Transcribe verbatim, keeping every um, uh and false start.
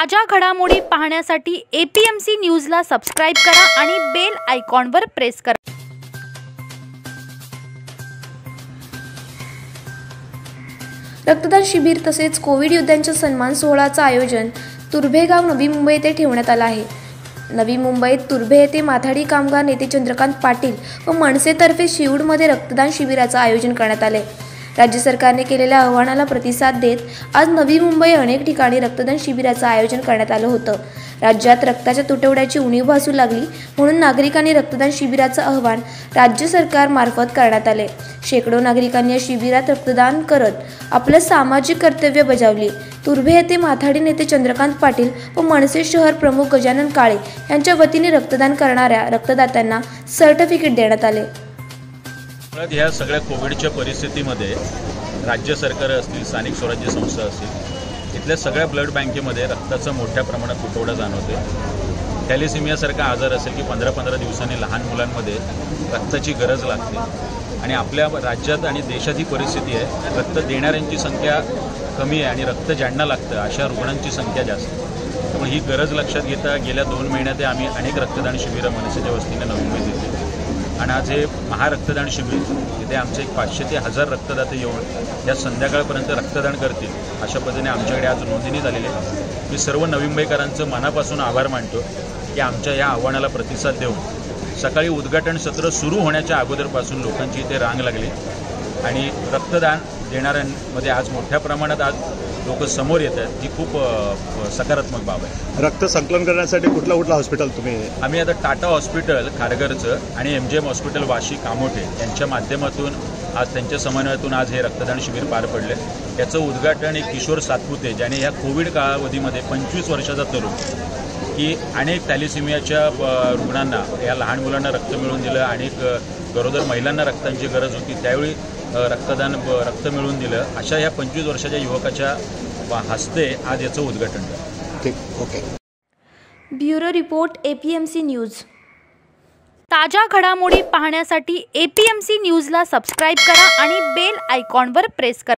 ताजा घडामोडी पाहण्यासाठी एपीएमसी न्यूजला सबस्क्राइब करा आणि बेल आयकॉनवर प्रेस करा। रक्तदान शिबिर तसेच कोविड योद्ध्यांच्या सन्मान सोहळ्याचं आयोजन तुर्भे गाव नवी मुंबई येथे ठेवण्यात आलं आहे। नवी मुंबईत तुर्भे येथे माथाडी कामगार नेते चंद्रकांत पाटील व मनसेतर्फे शिवूडमध्ये रक्तदान शिबिराचं आयोजन करण्यात आले। राज्य सरकारने केलेल्या आवाहनाला प्रतिसाद देत आज नवी मुंबई अनेक ठिकाणी रक्तदान शिबिराचं आयोजन करण्यात आलं होतं। राज्यात रक्ताच्या तुटवड्याची उणीव भासू लागली म्हणून नागरिकांनी रक्तदान शिबिराचं आवाहन राज्य सरकारमार्फत करण्यात आले। शेकडो नागरिकांनी या शिबिरात रक्तदान करत आपलं सामाजिक कर्तव्य बजावले। तुर्भे येथे माथाडी नेते चंद्रकांत पाटील व मनसे शहर प्रमुख गजानन काळे यांच्या वतीने रक्तदान करणाऱ्या रक्तदात्यांना सर्टिफिकेट देण्यात आले। ह्या सगळ्या कोविडच्या परिस्थितीमध्ये राज्य सरकार असतील, स्थानिक स्वराज्य संस्था असतील, इथल्या सगळ्या ब्लड बँकेमध्ये रक्ताचा मोठ्या प्रमाणात तुटवडा जाणवते। थॅलेसिमियासारखा आजार असेल की पंधरा पंधरा दिवसांनी लहान मुलांमध्ये रक्ताची गरज लागते आणि आपल्या राज्यात आणि देशात ही परिस्थिती आहे, रक्त देणाऱ्यांची संख्या कमी आहे आणि रक्त ज्यांना लागतं अशा रुग्णांची संख्या जास्त आहे। त्यामुळे ही गरज लक्षात घेता गेल्या दोन महिन्यात आम्ही अनेक रक्तदान शिबिरं मनसेच्या वतीने नवी मुंबईत घेतली आणि आज हे महारक्तदान शिबिर तिथे आमचे एक पाचशे ते हजार रक्तदाते येऊन या संध्याकाळपर्यंत रक्तदान करतील अशा पद्धतीने आमच्याकडे आज नोंदणी झालेली आहे। मी सर्व नवी मुंबईकरांचं मनापासून आभार मानतो की आमच्या या आव्हानाला प्रतिसाद देऊन सकाळी उद्घाटन सत्र सुरू होण्याच्या अगोदरपासून लोकांची इथे रांग लागली आणि रक्तदान देणाऱ्यांमध्ये आज मोठ्या प्रमाणात आज लोक समोर येत आहेत, ही खूप सकारात्मक बाब आहे। रक्त संकलन करण्यासाठी कुठला कुठला हॉस्पिटल तुम्ही? आम्ही आता टाटा हॉस्पिटल खारघरचं आणि एम जे एम हॉस्पिटल वाशी कामोठे यांच्या माध्यमातून आज त्यांच्या समन्वयातून आज हे रक्तदान शिबिर पार पडले। याचं उद्घाटन एक किशोर सातपुते ज्याने ह्या कोविड कालावधीमध्ये पंचवीस वर्षाचा तरुण की अनेक थॅलेसिमियाच्या रुग्णांना, या लहान मुलांना रक्त मिळवून दिलं, अनेक गरोदर महिलांना रक्तांची गरज होती त्यावेळी रक्तदान रक्त मिळवून दिलं, अशा या पंचवीस वर्षाच्या युवकाच्या हस्ते आज याचं उद्घाटन झालं। ठीक, okay. Bureau report APMC news. ताजा घडामोडी पाहण्यासाठी एपीएमसी न्यूजला सबस्क्राइब करा आणि बेल आयकॉनवर प्रेस करा।